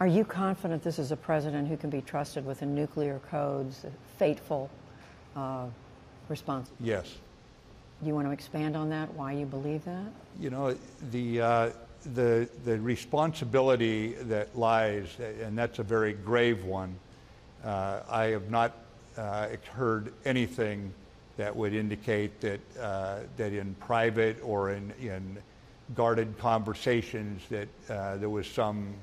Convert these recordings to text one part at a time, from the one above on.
Are you confident this is a president who can be trusted with the nuclear codes, fateful response? Yes. You want to expand on that, why you believe that? You know, the responsibility that lies, and that's a very grave one. I have not heard anything that would indicate that that in private or in guarded conversations that there was some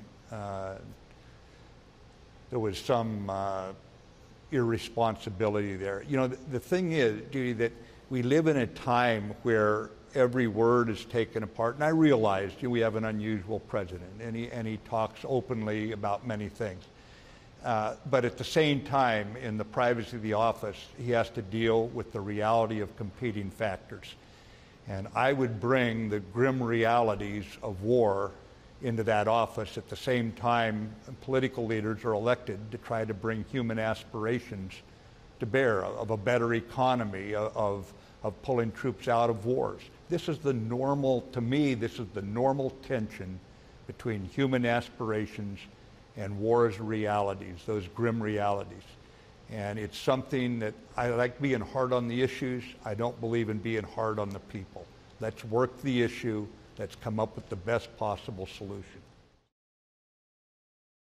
irresponsibility there. You know, the thing is, Judy, that we live in a time where every word is taken apart, and I realize we have an unusual president, and he talks openly about many things. But at the same time, in the privacy of the office, he has to deal with the reality of competing factors. And I would bring the grim realities of war into that office at the same time political leaders are elected to try to bring human aspirations to bear, of a better economy, of pulling troops out of wars. This is the normal, to me, this is the normal tension between human aspirations and war's realities, those grim realities. And it's something that I like being hard on the issues. I don't believe in being hard on the people. Let's work the issue. Let's come up with the best possible solution.